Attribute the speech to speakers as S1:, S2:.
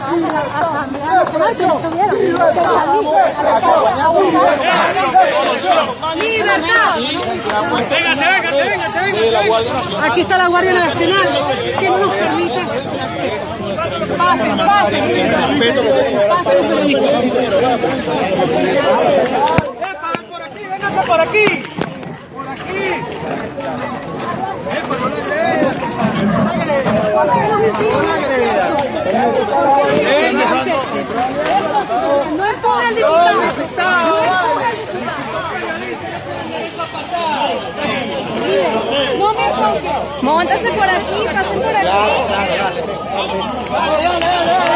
S1: Aquí está la Guardia Nacional, que no nos permite. Pasen, pasen.
S2: Por aquí, vénganse por aquí. Por aquí.
S1: No es por el diputado. No me toques. Móntase por aquí, pasen por aquí.
S2: Dale.